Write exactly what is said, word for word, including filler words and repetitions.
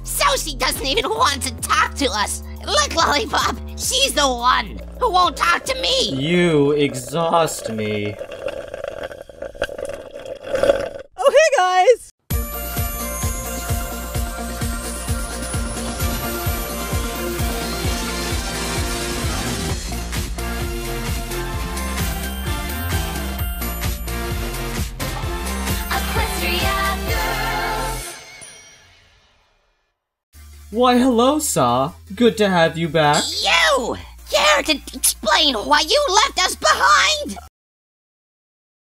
Sosie doesn't even want to talk to us. Look, Lollipop, she's the one who won't talk to me. You exhaust me. Oh, hey guys! Why, hello, Saw. Good to have you back. You! Care to explain why you left us behind?